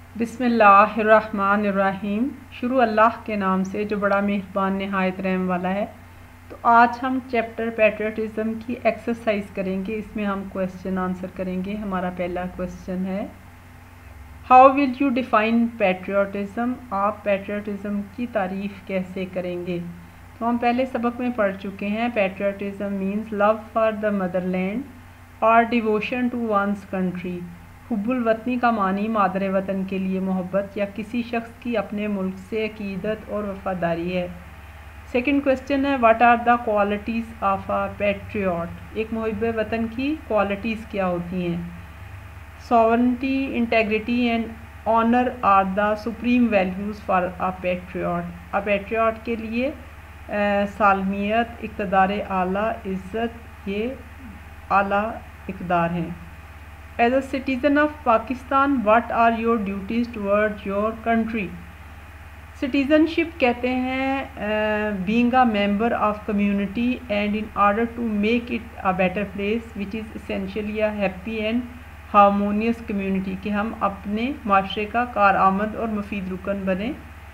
बिस्मिल्लाहिर्रहमानिर्रहीम। शुरू अल्लाह के नाम से जो बड़ा मेहरबान नहायत रहम वाला है। तो आज हम चैप्टर पैट्रियटिज़म की एक्सरसाइज करेंगे। इसमें हम क्वेश्चन आंसर करेंगे। हमारा पहला क्वेश्चन है, how will you define patriotism? आप पैट्रियटिज़म की तारीफ़ कैसे करेंगे? तो हम पहले सबक में पढ़ चुके हैं। Patriotism means love for the motherland और डिवोशन टू वंस कंट्री। हुब्बुल वतनी का मानी मादर वतन के लिए मोहब्बत या किसी शख्स की अपने मुल्क से अकीदत और वफादारी है। सेकंड क्वेश्चन है, what are the qualities of a patriot? एक मुहिब वतन की क्वालिटीज़ क्या होती हैं? Sovereignty, integrity and honour are the supreme values for a patriot. A patriot के लिए सालमियत, इक़्तिदार आला, इज़्ज़त, ये आला इक़्तिदार हैं। As a citizen of Pakistan, what are your duties towards your country? Citizenship कहते हैं being a member of community and in order to make it a better place, which is essentially a happy and harmonious community, कि हम अपने माशरे का कारआमद और मुफीद रुकन बने।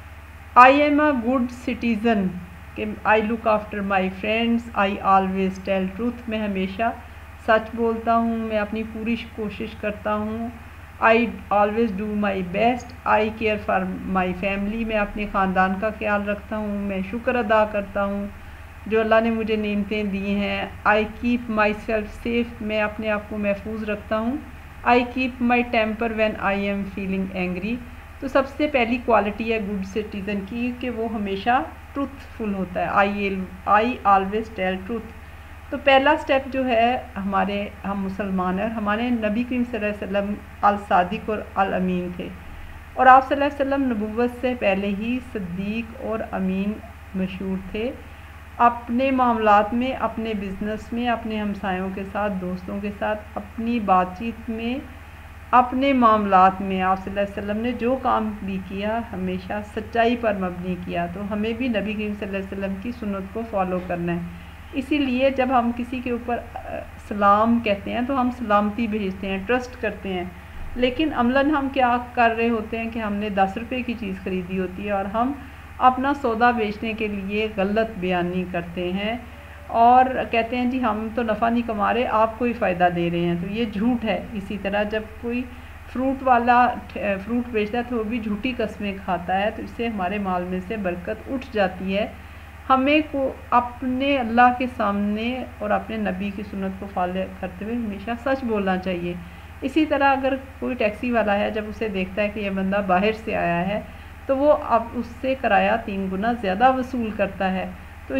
I am a good citizen, कि I look after my friends, I always tell truth, मैं हमेशा सच बोलता हूँ, मैं अपनी पूरी कोशिश करता हूँ। I always do my best, I care for my family, मैं अपने ख़ानदान का ख्याल रखता हूँ। मैं शुक्र अदा करता हूँ जो अल्लाह ने मुझे नेमतें दी हैं। I keep my self safe, मैं अपने आप को महफूज रखता हूँ। I keep my temper when I am feeling angry. तो सबसे पहली क्वालिटी है गुड सिटीज़न की कि वो हमेशा ट्रूथफुल होता है। I always tell truth. तो पहला स्टेप जो है, हम मुसलमान हैं और हमारे नबी करीम सल्लल्लाहु अलैहि वसल्लम अल सादिक और अल अमीन थे, और आप सल्लल्लाहु अलैहि वसल्लम नबुव्वत से पहले ही सद्दीक और अमीन मशहूर थे। अपने मामलात में, अपने बिज़नेस में, अपने हमसायों के साथ, दोस्तों के साथ, अपनी बातचीत में, अपने मामलात में आप सल्लल्लाहु अलैहि वसल्लम ने जो काम भी किया हमेशा सच्चाई पर मबनी किया। तो हमें भी नबी करीम सल्लल्लाहु अलैहि वसल्लम की सुन्नत को फॉलो करना है। इसीलिए जब हम किसी के ऊपर सलाम कहते हैं तो हम सलामती भेजते हैं, ट्रस्ट करते हैं, लेकिन अमलन हम क्या कर रहे होते हैं कि हमने 10 रुपये की चीज़ ख़रीदी होती है और हम अपना सौदा बेचने के लिए गलत बयानी करते हैं और कहते हैं जी हम तो नफ़ा नहीं कमा रहे, आपको ही फ़ायदा दे रहे हैं। तो ये झूठ है। इसी तरह जब कोई फ्रूट वाला फ्रूट बेचता है तो वो भी झूठी कस्में खाता है, तो इससे हमारे माल में से बरकत उठ जाती है। हमें को अपने अल्लाह के सामने और अपने नबी की सुन्नत को फॉलो करते हुए हमेशा सच बोलना चाहिए। इसी तरह अगर कोई टैक्सी वाला है, जब उसे देखता है कि यह बंदा बाहर से आया है तो वो अब उससे किराया 3 गुना ज़्यादा वसूल करता है। तो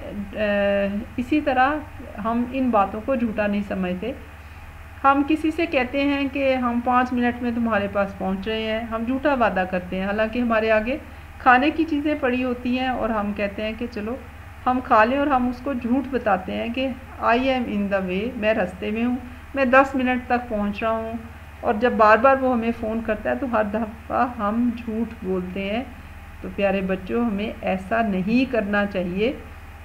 ये इसी तरह हम इन बातों को झूठा नहीं समझते। हम किसी से कहते हैं कि हम 5 मिनट में तुम्हारे पास पहुंच रहे हैं, हम झूठा वादा करते हैं, हालांकि हमारे आगे खाने की चीज़ें पड़ी होती हैं और हम कहते हैं कि चलो हम खा लें, और हम उसको झूठ बताते हैं कि I am in the way, मैं रास्ते में हूँ, मैं 10 मिनट तक पहुँच रहा हूँ। और जब बार बार वो हमें फ़ोन करता है तो हर दफ़ा हम झूठ बोलते हैं। तो प्यारे बच्चों, हमें ऐसा नहीं करना चाहिए।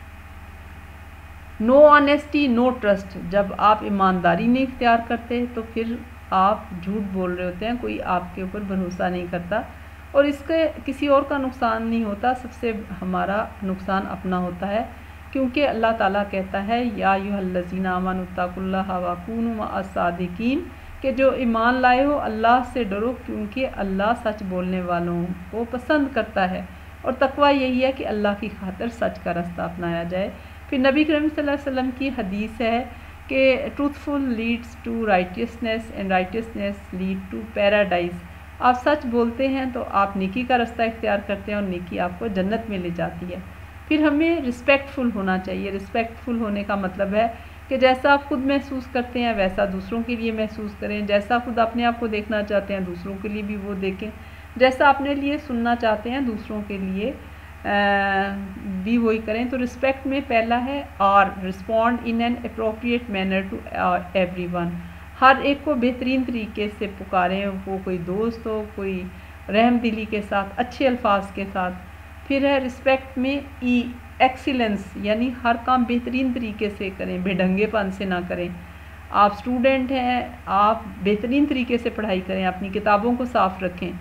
No honesty no trust. जब आप ईमानदारी नहीं इख्तियार करते तो फिर आप झूठ बोल रहे होते हैं, कोई आपके ऊपर भरोसा नहीं करता और इसके किसी और का नुकसान नहीं होता, सबसे हमारा नुकसान अपना होता है। क्योंकि अल्लाह ताला कहता है, या अय्युहल्लज़ीना आमनुत्तकुल्लाह व कूनू मअस-सादिकीन, कि जो ईमान लाए हो अल्लाह से डरो, क्योंकि अल्लाह सच बोलने वालों को पसंद करता है। और तकवा यही है कि अल्लाह की खातिर सच का रास्ता अपनाया जाए। फिर नबी करीम सल्लल्लाहु अलैहि वसल्लम की हदीस है कि truthful leads to righteousness and righteousness lead to paradise. आप सच बोलते हैं तो आप नेकी का रास्ता इख्तियार करते हैं और नेकी आपको जन्नत में ले जाती है। फिर हमें रिस्पेक्टफुल होना चाहिए। रिस्पेक्टफुल होने का मतलब है कि जैसा आप खुद महसूस करते हैं वैसा दूसरों के लिए महसूस करें। जैसा खुद अपने आप को देखना चाहते हैं दूसरों के लिए भी वो देखें। जैसा अपने लिए सुनना चाहते हैं दूसरों के लिए भी वही करें। तो रिस्पेक्ट में पहला है और respond in an appropriate manner to everyone. हर एक को बेहतरीन तरीके से पुकारें, वो कोई दोस्त हो, कोई रहम दिली के साथ, अच्छे अल्फाज के साथ। फिर है रिस्पेक्ट में एक्सीलेंस, यानी हर काम बेहतरीन तरीके से करें, बेढंगेपन से ना करें। आप स्टूडेंट हैं, आप बेहतरीन तरीके से पढ़ाई करें, अपनी किताबों को साफ़ रखें।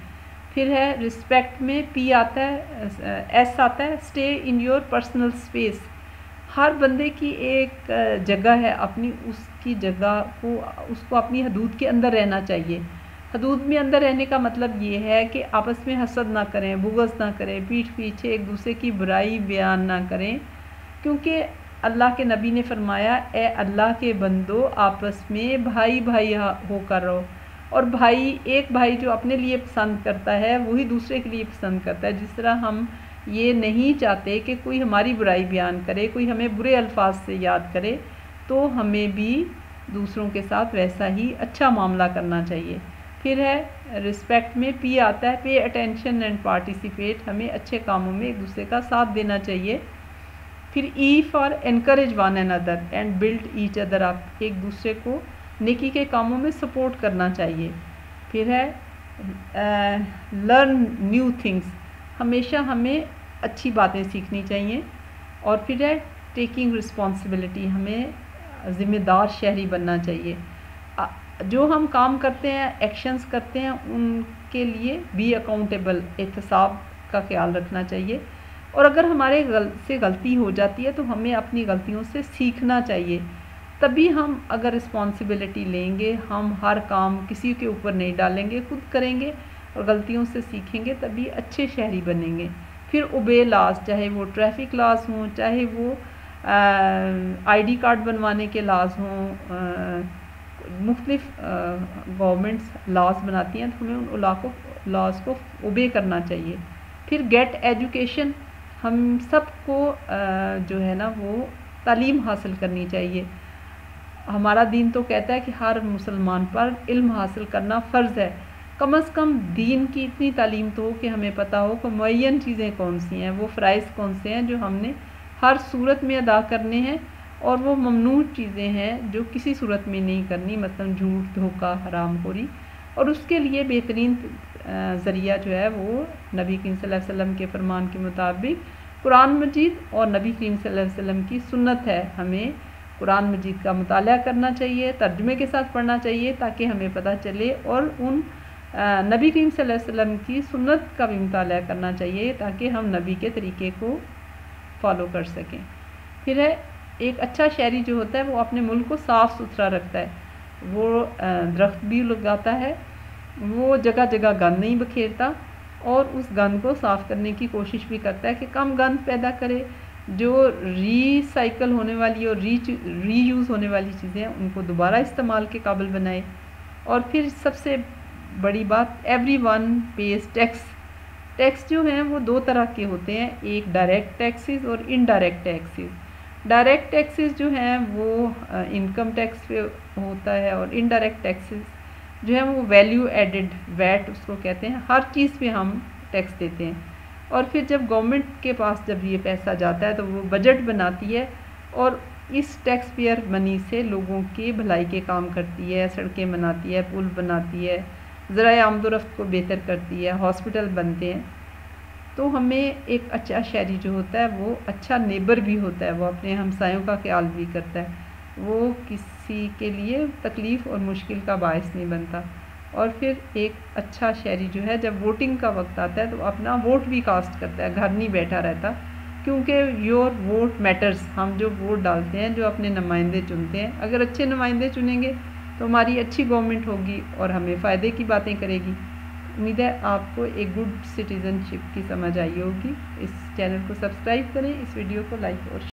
پھر ہے رسپیکٹ میں پی آتا ہے، ایس آتا ہے stay in your personal space. ہر بندے کی ایک جگہ ہے اپنی، اس کی جگہ کو اس کو اپنی حدود کے اندر رہنا چاہیے. حدود میں اندر رہنے کا مطلب یہ ہے کہ آپس میں حسد نہ کریں، بغض نہ کریں، پیٹھ پیچھے ایک دوسرے کی برائی بیان نہ کریں، کیونکہ اللہ کے نبی نے فرمایا اے اللہ کے بندو آپس میں بھائی بھائی ہو کر رہو. اور بھائی، ایک بھائی جو اپنے لیے پسند کرتا ہے وہی دوسرے کے لیے پسند کرتا ہے. جس طرح ہم یہ نہیں چاہتے کہ کوئی ہماری برائی بیان کرے، کوئی ہمیں برے الفاظ سے یاد کرے، تو ہمیں بھی دوسروں کے ساتھ ویسا ہی اچھا معاملہ کرنا چاہیے. پھر ہے رسپیکٹ میں پی آتا ہے پے اٹینشن اینڈ پارٹیسپیٹ. ہمیں اچھے کاموں میں ایک دوسرے کا ساتھ دینا چاہیے. پھر E for encourage one another and build each other up. ایک دوسرے کو نیکی کے کاموں میں سپورٹ کرنا چاہیے. پھر ہے لرن نیو تھنگس. ہمیشہ ہمیں اچھی باتیں سیکھنی چاہیے. اور پھر ہے ٹیکنگ رسپانسبلٹی. ہمیں ذمہ دار شہری بننا چاہیے. جو ہم کام کرتے ہیں، ایکشنز کرتے ہیں، ان کے لیے بی اکاؤنٹیبل، احتساب کا خیال رکھنا چاہیے. اور اگر ہمارے سے غلطی ہو جاتی ہے تو ہمیں اپنی غلطیوں سے سیکھنا چاہیے. تبھی ہم اگر رسپانسبلٹی لیں گے، ہم ہر کام کسی کے اوپر نہیں ڈالیں گے، خود کریں گے اور غلطیوں سے سیکھیں گے، تبھی اچھے شہری بنیں گے. پھر اوبے لاز، چاہے وہ ٹریفک لاز ہوں، چاہے وہ آئی ڈی کارڈ بنوانے کے لاز ہوں. مختلف گورنمنٹس لاز بناتی ہیں تو ہمیں ان لاز کو اوبے کرنا چاہیے. پھر گیٹ ایجوکیشن. ہم سب کو جو ہے نا وہ تعلیم حاصل کرنی چاہیے. ہمارا دین تو کہتا ہے کہ ہر مسلمان پر علم حاصل کرنا فرض ہے. کم از کم دین کی اتنی تعلیم تو ہو کہ ہمیں پتہ ہو کہ معین چیزیں کون سی ہیں، وہ فرائض کون سے ہیں جو ہم نے ہر صورت میں ادا کرنے ہیں، اور وہ ممنوع چیزیں ہیں جو کسی صورت میں نہیں کرنی، مثلا جھوٹ، دھوکہ، حرام خوری. اور اس کے لیے بہترین ذریعہ جو ہے وہ نبی کریم صلی اللہ علیہ وسلم کے فرمان کے مطابق قرآن مجید اور نبی کریم صلی اللہ علیہ وسلم کی سنت ہے. ہمیں قرآن مجید کا مطالعہ کرنا چاہیے، ترجمے کے ساتھ پڑھنا چاہیے تاکہ ہمیں پتہ چلے، اور ان نبی کریم صلی اللہ علیہ وسلم کی سنت کا بھی مطالعہ کرنا چاہیے تاکہ ہم نبی کے طریقے کو فالو کر سکیں. پھر ہے ایک اچھا شہری جو ہوتا ہے وہ اپنے ملک کو صاف ستھرا رکھتا ہے. وہ درخت بھی لگاتا ہے، وہ جگہ جگہ گند نہیں بکھیرتا، اور اس گند کو صاف کرنے کی کوشش بھی کرتا ہے کہ کم گند پیدا کرے. جو ری سائیکل ہونے والی اور ری یوز ہونے والی چیزیں ہیں ان کو دوبارہ استعمال کے قابل بنائے. اور پھر سب سے بڑی بات، everyone pays taxes. Taxes جو ہیں وہ دو طرح کے ہوتے ہیں، ایک ڈائریکٹ ٹیکسز اور انڈائریکٹ ٹیکسز. ڈائریکٹ ٹیکسز جو ہیں وہ انکم ٹیکس پہ ہوتا ہے، اور انڈائریکٹ ٹیکسز جو ہیں وہ ویلیو ایڈڈ، ویٹ اس کو کہتے ہیں. ہر چیز پہ ہم ٹیکس دیتے ہیں. اور پھر جب گورنمنٹ کے پاس جب یہ پیسہ جاتا ہے تو وہ بجٹ بناتی ہے، اور اس ٹیکس پیئر منی سے لوگوں کی بھلائی کے کام کرتی ہے، سڑکیں بناتی ہے، پل بناتی ہے، ذرائع آمد و رفت کو بہتر کرتی ہے، ہاسپٹل بنتے ہیں. تو ہمیں ایک اچھا شہری جو ہوتا ہے وہ اچھا نیبر بھی ہوتا ہے، وہ اپنے ہمسایوں کا خیال بھی کرتا ہے، وہ کسی کے لیے تکلیف اور مشکل کا باعث نہیں بنتا. اور پھر ایک اچھا شہری جو ہے جب ووٹنگ کا وقت آتا ہے تو اپنا ووٹ بھی کاسٹ کرتا ہے، گھر نہیں بیٹھا رہتا، کیونکہ یور ووٹ میٹرز. ہم جو ووٹ ڈالتے ہیں، جو اپنے نمائندے چنتے ہیں، اگر اچھے نمائندے چنیں گے تو ہماری اچھی گورنمنٹ ہوگی اور ہمیں فائدے کی باتیں کرے گی. امید ہے آپ کو ایک گڈ سٹیزن شپ کی سمجھ آئی ہوگی. اس چینل کو سبسکرائب کریں، اس ویڈیو کو لائک اور